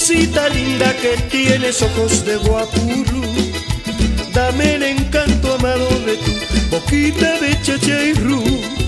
misita linda que tienes ojos de guapurú, dame el encanto amado de tu boquita de chachairú.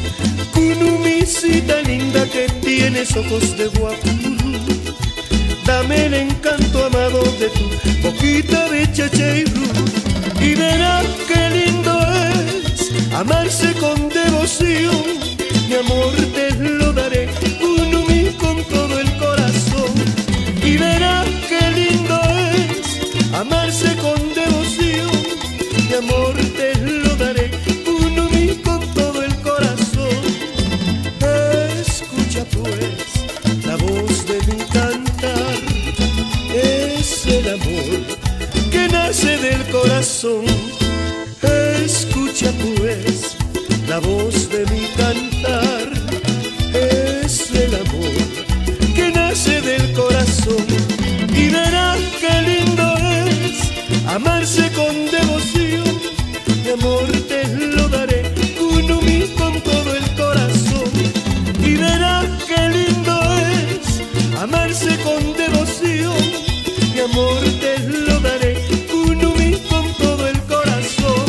Misita linda que tienes ojos de guapurú, dame el encanto amado de tu boquita de chachairú. Y verás qué lindo es amarse con devoción, mi amor te lo daré con todo el corazón. Y verás qué lindo es amarse con devoción, mi amor te lo daré con todo el corazón. Escucha pues la voz de mi cantar, es el amor que nace del corazón. Escucha pues la voz de mi cantar, es el amor que nace del corazón. Y verás qué lindo es amarse con devoción, mi amor te lo daré con todo el corazón. Y verás qué lindo es amarse con devoción, mi amor te lo daré con todo el corazón.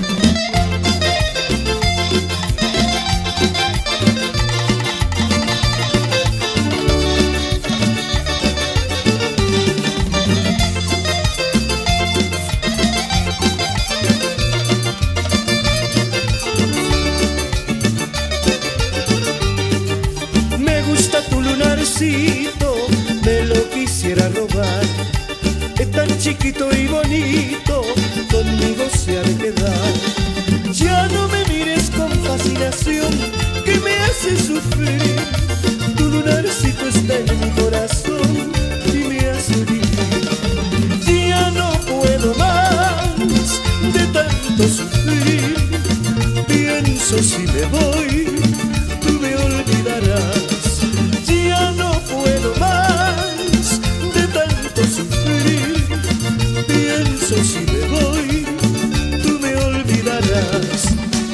Me lo quisiera robar, es tan chiquito y bonito, conmigo se ha de quedar. Ya no me mires con fascinación, que me hace sufrir. Tu lunarcito está en mi corazón y me hace vivir. Ya no puedo más de tanto sufrir, pienso si me voy, tú me olvidarás. Ya no puedo más de tanto sufrir, pienso si me voy, tú me olvidarás.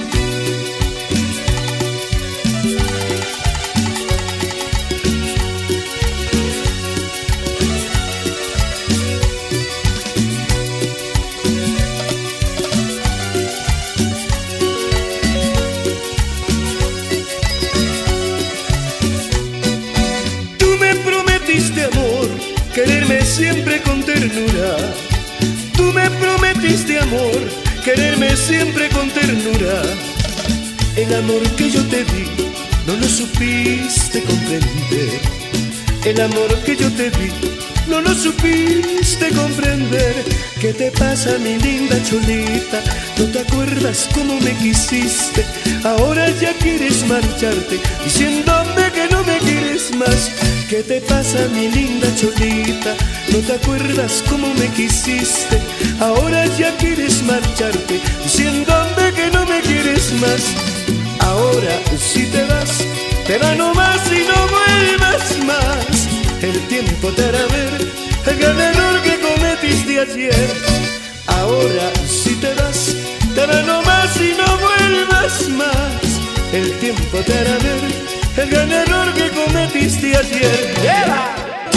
Quererme siempre con ternura, tú me prometiste amor, quererme siempre con ternura. El amor que yo te di no lo supiste comprender, el amor que yo te di no lo supiste comprender. ¿Qué te pasa, mi linda cholita? ¿No te acuerdas cómo me quisiste? Ahora ya quieres marcharte, diciéndome que no me quieres más. ¿Qué te pasa, mi linda cholita? ¿No te acuerdas cómo me quisiste? Ahora ya quieres marcharte, diciéndome que no me quieres más. Ahora si te vas, te va nomás y no vuelvas más. El tiempo te hará ver el gran error que cometiste ayer. Ahora si te vas, te va nomás y no vuelvas más. El tiempo te hará ver el gran error que cometiste ayer. ¡Lleva!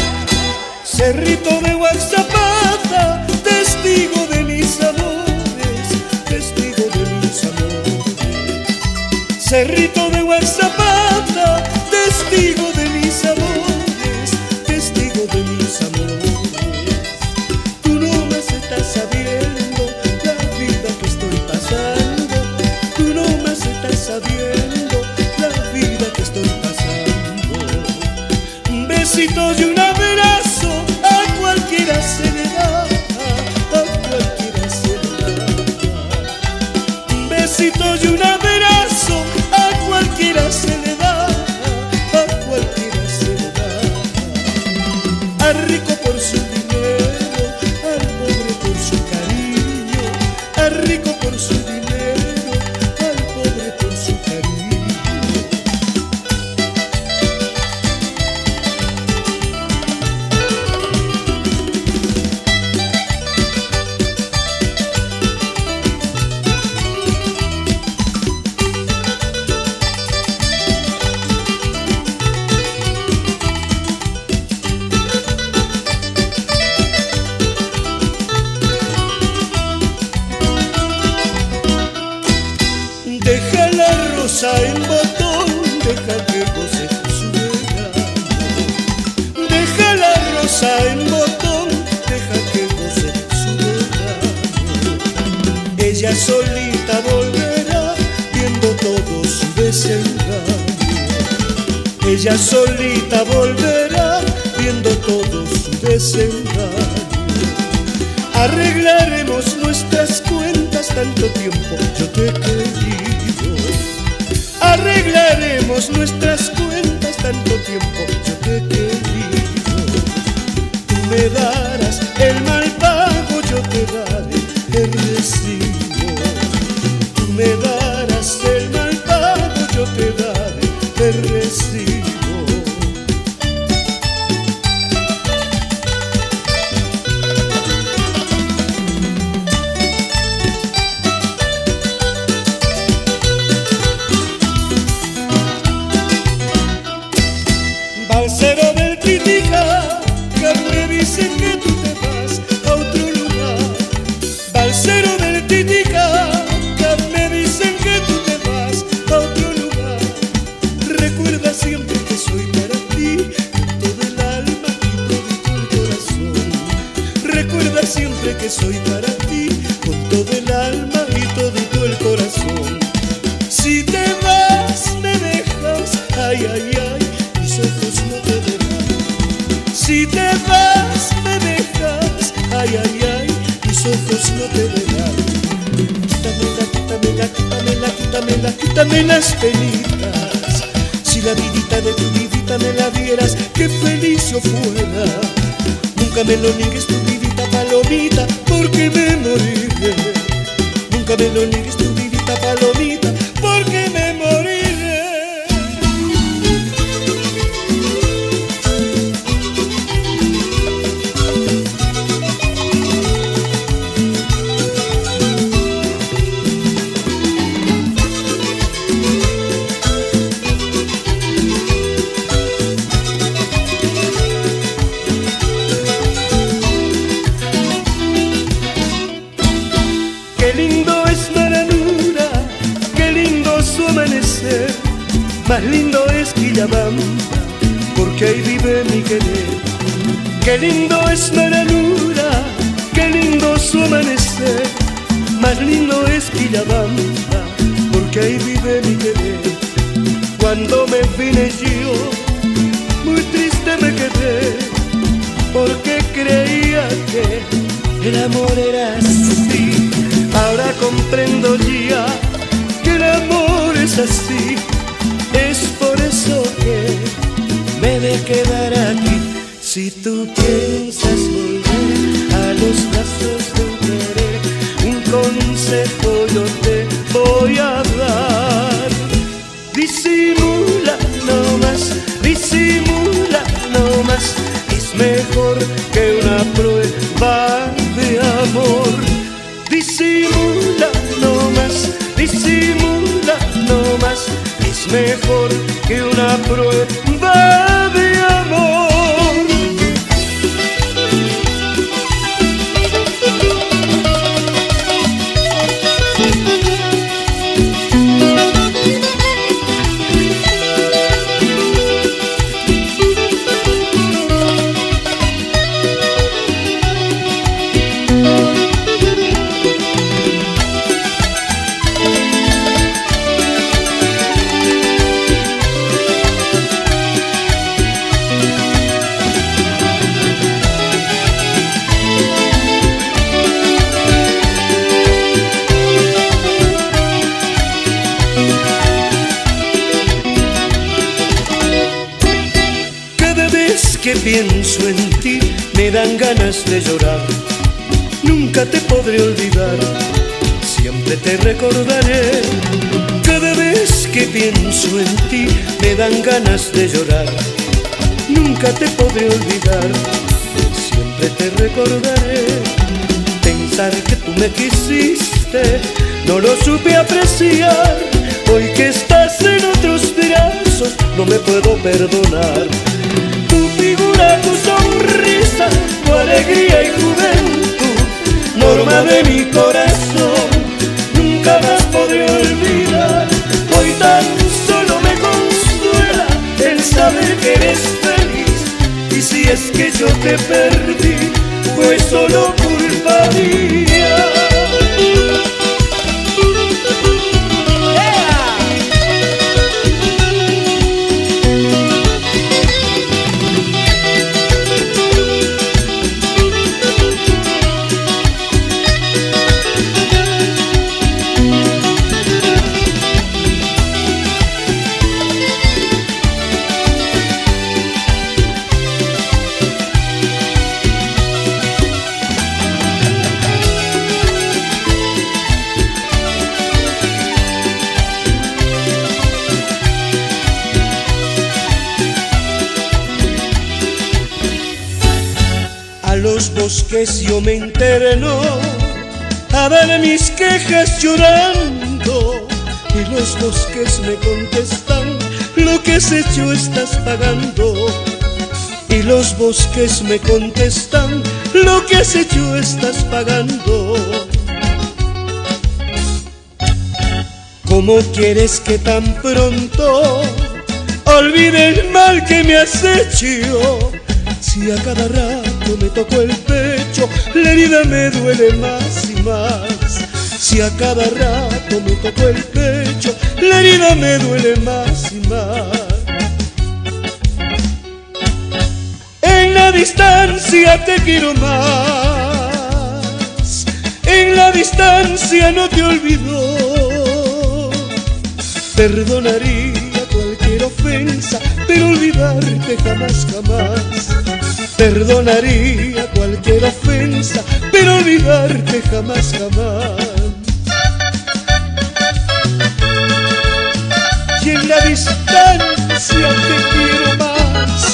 Cerrito de Guaxapata, testigo de mis amores, testigo de mis amores. Cerrito de Guaxapata, testigo de mis amores, testigo de mis amores. Tú no más estás sabiendo la vida que estoy pasando, tú no más estás sabiendo la vida que estoy pasando. Un besito y un abrazo a cualquiera se le da, a cualquiera se le da. Un besito y un abrazo a cualquiera se le da, a cualquiera se le da. Al rico por su dinero, al pobre por su cariño, al rico por su dinero, al pobre por su cariño. rosa en botón, deja que goce su verano. Deja la rosa en botón, deja que goce su verano. Ella solita volverá viendo todo su desengaño. Ella solita volverá viendo todo su desengaño. Arreglaremos nuestras cuentas, tanto tiempo yo te he querido. Arreglaremos nuestras cuentas, tanto tiempo yo te he querido. Tú me darás el mal pago, yo te daré el recibo. Tú me darás el mal pago, yo te daré el recibo. Balsero del Titicaca, me dicen que tú te vas a otro lugar. Balsero del Titicaca, me dicen que tú te vas a otro lugar. Recuerda siempre que soy para ti, con todo el alma y todo el corazón. Recuerda siempre que soy para ti, con todo el alma y todo el corazón. Si te vas, me dejas, ay, ay, ay, mis ojos no te verán. Si te vas, me dejas, ay, ay, ay, mis ojos no te verán. Quítamela, quítamela, quítamela, quítamela, quítame las penitas. Si la vidita de tu vidita me la dieras, qué feliz yo fuera. Nunca me lo niegues tu vidita palomita, porque me moriré. Nunca me lo niegues tu vidita palomita, porque me moriré. Qué lindo es Maranura, qué lindo su amanecer. Más lindo es Quillabamba, porque ahí vive mi querer. Qué lindo es Maranura, qué lindo su amanecer. Más lindo es Quillabamba, porque ahí vive mi querer. Cuando me vine yo, muy triste me quedé, porque creía que el amor era así. Ahora comprendo ya que el amor es así. Es por eso que me he de quedar aquí. Si tú piensas volver a los brazos de un querer, un consejo yo te voy a dar. Disimula no más, es mejor que una prueba de amor. Disimula no más, es mejor que una prueba de amor. Que pienso en ti, me dan ganas de llorar. Nunca te podré olvidar, siempre te recordaré. Cada vez que pienso en ti, me dan ganas de llorar. Nunca te podré olvidar, siempre te recordaré. Pensar que tú me quisiste, no lo supe apreciar. Hoy que estás en otros brazos, no me puedo perdonar. Tu figura, tu sonrisa, tu alegría y juventud, norma de mi corazón, nunca más podré olvidar. Hoy tan que eres feliz. Y si es que yo te perdí, fue solo culpa mía. A los bosques yo me interno a dar mis quejas llorando, y los bosques me contestan: lo que has hecho estás pagando. Y los bosques me contestan: lo que has hecho estás pagando. ¿Cómo quieres que tan pronto olvide el mal que me has hecho? Si a cada rato me toco el pecho, la herida me duele más y más. Si a cada rato me toco el pecho, la herida me duele más y más. En la distancia te quiero más, en la distancia no te olvido. Perdonaría cualquier ofensa, pero olvidarte jamás, jamás. Perdonaría cualquier ofensa, pero olvidarte jamás, jamás. Y en la distancia te quiero más.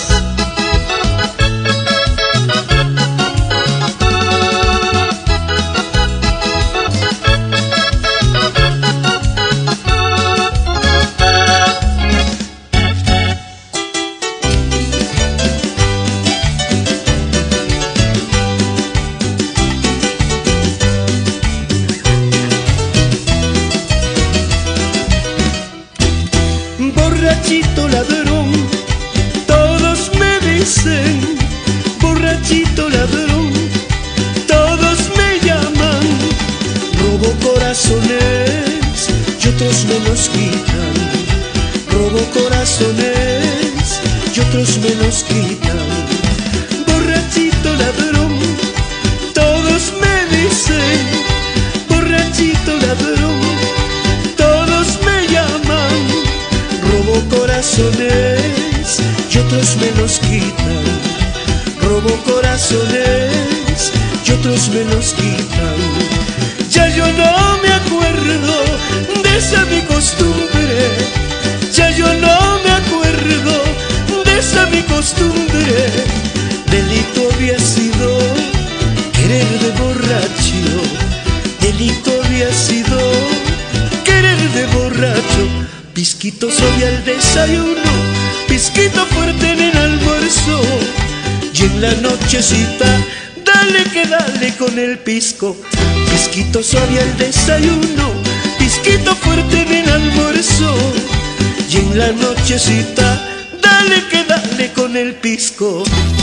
Borrachito ladrón, todos me dicen, borrachito ladrón, todos me llaman. Robo corazones y otros me los quitan. Robo corazones y otros me los quitan. Borrachito ladrón, todos me dicen, borrachito ladrón, todos me llaman. Robo corazones y otros me los quitan. Robo corazones y otros me los quitan. Ya yo no me acuerdo de esa mi costumbre. Ya yo no me acuerdo de esa mi costumbre. Delito había sido querer de borracho. Delito había sido querer de borracho. Pisquito soy al desayuno, pisquito fuerte en el almuerzo, y en la nochecita dale que dale con el pisco. Pisquito soy al desayuno, pisquito fuerte en el almuerzo, y en la nochecita dale que dale con el pisco.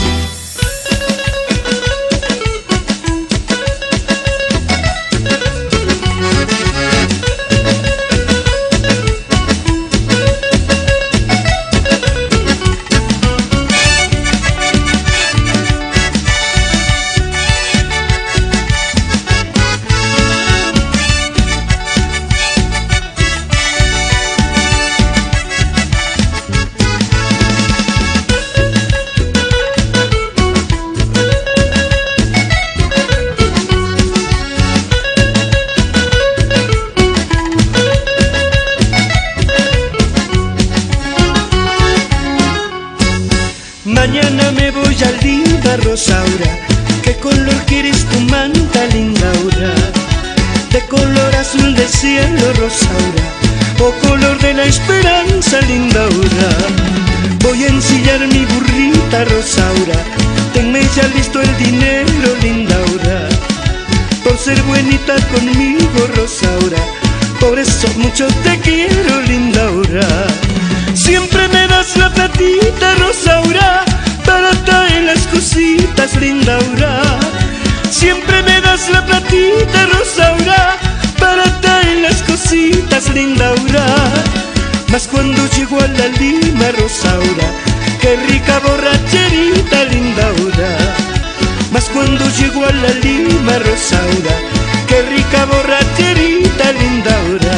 Mañana me voy a linda Rosaura. ¿Qué color quieres tu manta, Lindaura? De color azul del cielo, Rosaura, o color de la esperanza, Lindaura. Voy a ensillar mi burrita, Rosaura. Tenme ya listo el dinero, Lindaura, por ser buenita conmigo, Rosaura. Por eso mucho te quiero, Lindaura. Siempre me das la platita, Rosaura, barata en las cositas, Lindaura. Siempre me das la platita, Rosaura, barata en las cositas, Lindaura. Mas cuando llego a la Lima, Rosaura, qué rica borracherita, Lindaura. Mas cuando llego a la Lima, Rosaura, qué rica borracherita, Lindaura.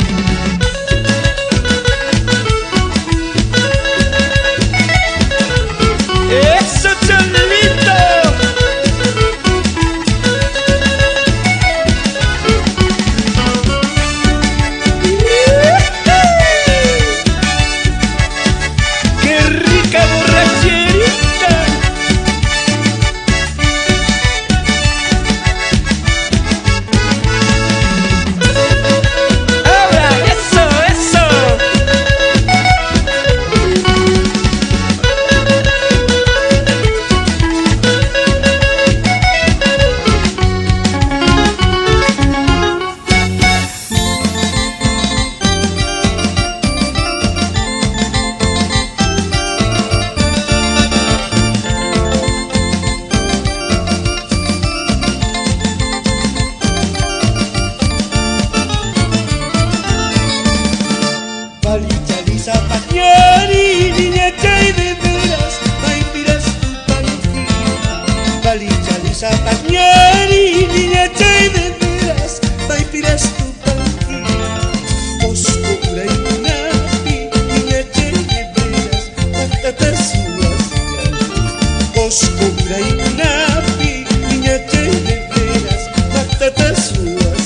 ¡Eso, Chanelito! ¡Qué rica borracherita! ¡Ahora! ¡Eso, eso! Pañari, niña chay de veras, maipiras tu panquilla. Palichaliza pañari, niña chay de veras, maipiras tu panquilla. Oscura y kunapi, niña chay de veras, matatas suas. Oscura y kunapi, niña chay de veras, matatas suas.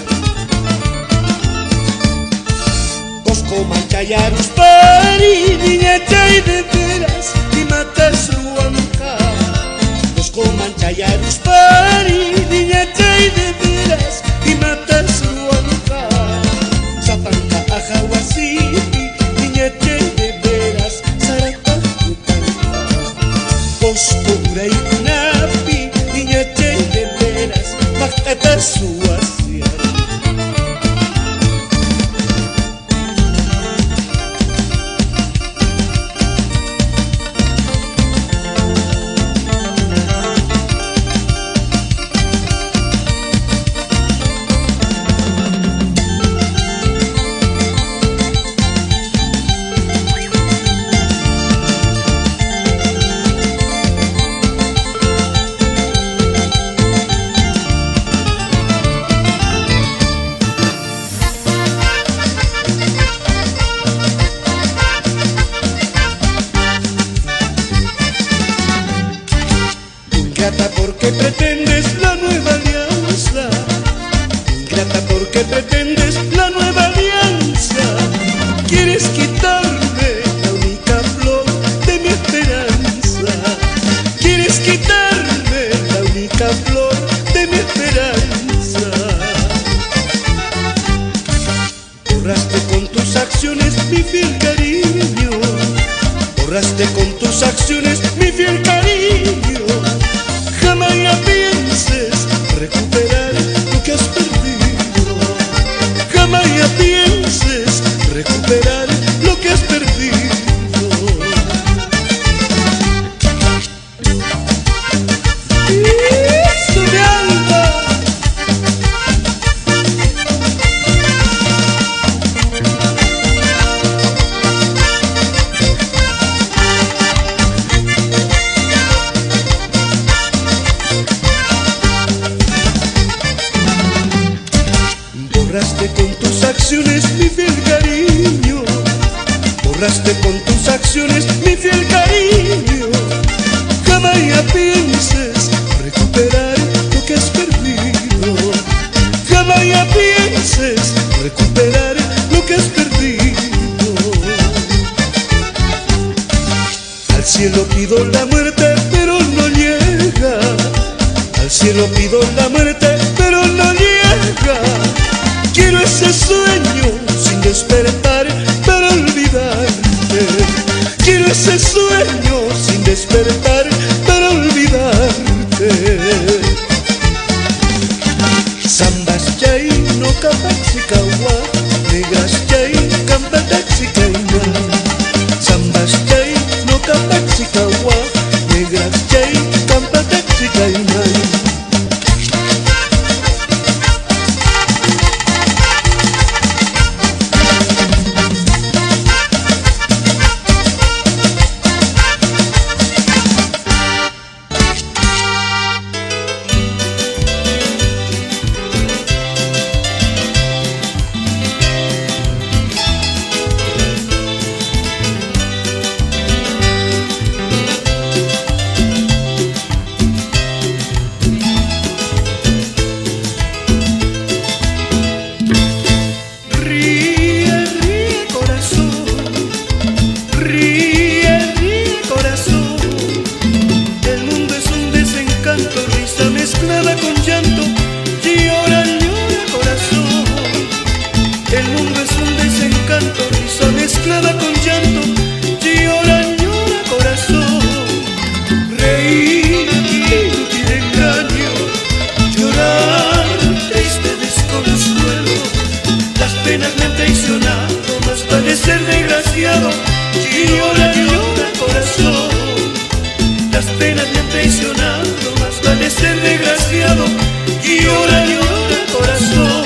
Manchayarus pari, niña chay de veras, y matas ruanca. Cosco manchayarus pari, niña chay de veras, y matas ruanca. Zapanca ajawasiti, niña chay de veras, sarata rutanca. Cosco uray kunapi, niña chay de veras, matatas suas. Ingrata porque pretendes la nueva alianza, ingrata porque pretendes la nueva alianza. Quieres quitarme la única flor de mi esperanza, quieres quitarme la única flor de mi esperanza. Borraste con tus acciones mi fiel cariño, borraste con tus acciones mi fiel cariño. Jamás pienses recuperar lo que has perdido, jamás pienses recuperar lo que has perdido. ¡Eso, mi alma! Borraste con tus acciones mi fiel cariño, borraste con tus acciones mi fiel cariño. Jamás pienses recuperar lo que has perdido, jamás pienses recuperar lo que has perdido. Al cielo pido la muerte pero no llega, al cielo pido la muerte pero no llega. Quiero ese sueño sin despertar para olvidarte, quiero ese sueño sin despertar para olvidarte. Zambas chay no kapatsikawa, negas chay kampatatsikaina. todo es un desencanto, risa mezclada con llanto. Llora, llora corazón, reír inútil engaño, llorar triste desconsuelo. Las penas me han traicionado, más vale ser desgraciado. Llora, llora corazón, las penas me han traicionado, más vale ser desgraciado. Llora, llora corazón.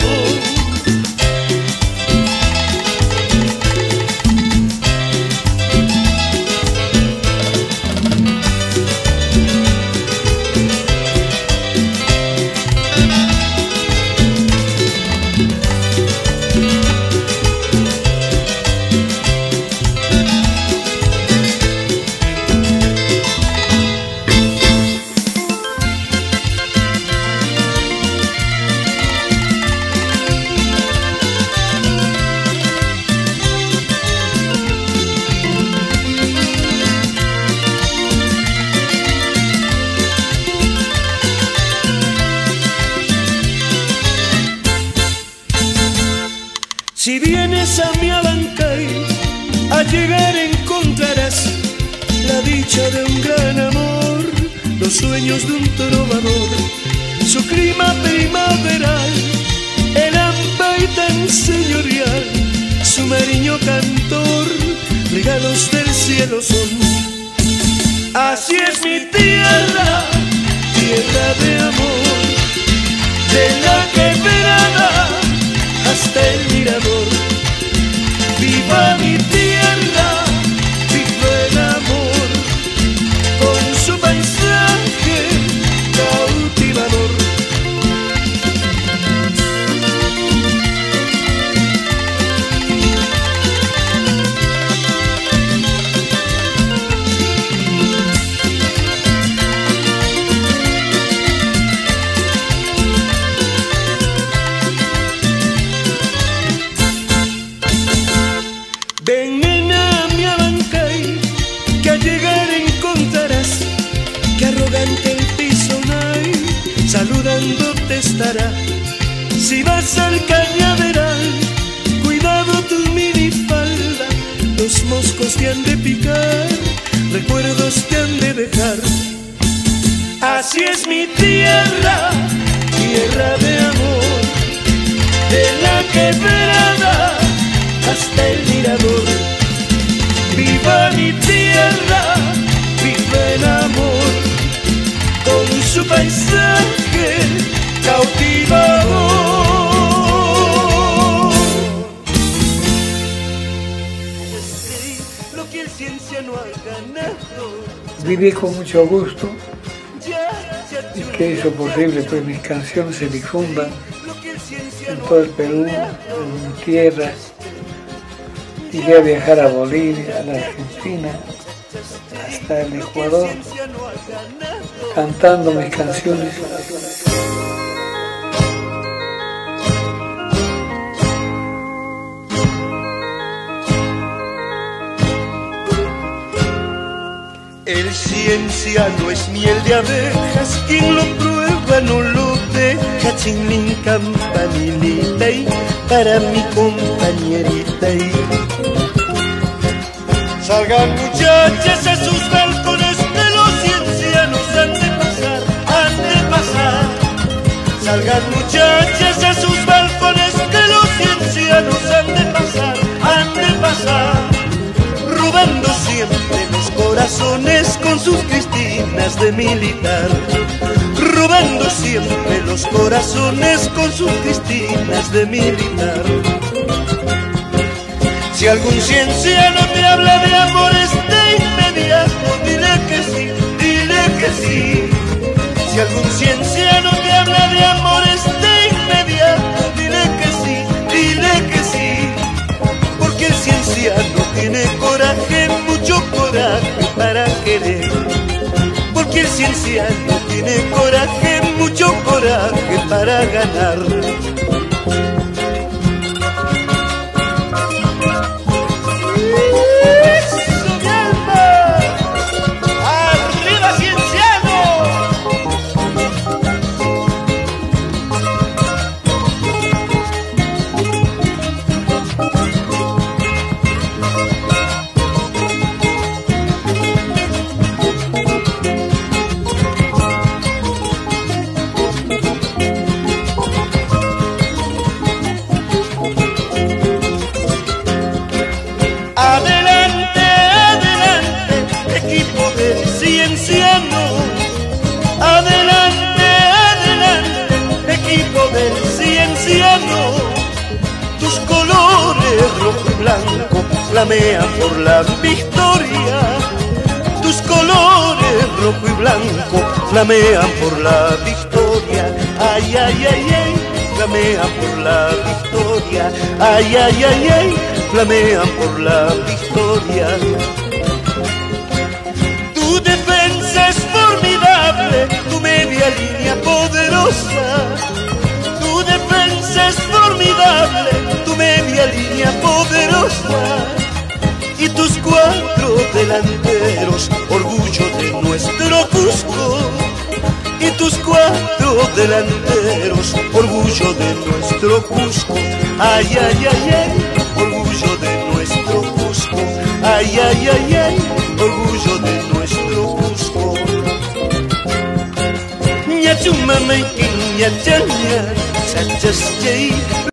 Si vienes a mi Abancay, al llegar encontrarás la dicha de un gran amor, los sueños de un trovador, su clima primaveral, el ampay tan señorial, su mariño cantor, regalos del cielo son. Así es mi tierra, tierra de amor, de la quebrada hasta el mirador. Viva mi tierra, viva el amor, con su paisaje cautivador. Ven nena a mi Abancay, que al llegar encontrarás que arrogante el pisonay saludándote estará. Si vas al cañaveral, cuidado tu minifalda, los moscos te han de picar, recuerdos te han de dejar. Así es mi tierra, tierra de amor, de la quebrada hasta el mirador. Viva mi tierra, viva el amor, con su paisaje cautivador. Lo que el ciencia no ha ganado. Viví con mucho gusto y que hizo posible que mis canciones se difundan en todo el Perú, en mi tierra. Llegué a viajar a Bolivia, a la Argentina, hasta el Ecuador, cantando mis canciones. El ciencia no es miel de abejas, quien lo prueba no lo deja. Chinlin campanilita y para mi compañerita. Salgan muchachas a sus balcones, que los ciencianos han de pasar, han de pasar. Salgan muchachas a sus balcones, que los ciencianos han de pasar, han de pasar. Robando siempre los corazones con sus cristinas de militar. Robando siempre los corazones con sus cristinas de militar. Si algún cienciano te habla de amores de inmediato, dile que sí, dile que sí. Si algún cienciano te habla de amores de inmediato, dile que sí, dile que sí. Porque el cienciano tiene coraje, mucho coraje para querer. Porque el cienciano tiene coraje, mucho coraje para ganar. flamean por la victoria. Tus colores rojo y blanco flamean por la victoria. Ay, ay, ay, ay, flamean por la victoria. Ay, ay, ay, ay, flamean por la victoria. Tu defensa es formidable, tu media línea poderosa. Tu defensa es formidable, tu media línea poderosa. Y tus cuatro delanteros, orgullo de nuestro Cusco. Y tus cuatro delanteros, orgullo de nuestro Cusco. Ay, ay, ay, ay, orgullo de nuestro Cusco. Ay, ay, ay, ay, orgullo de nuestro Cusco. Ña chumamaikin ña chaña, chachas yei,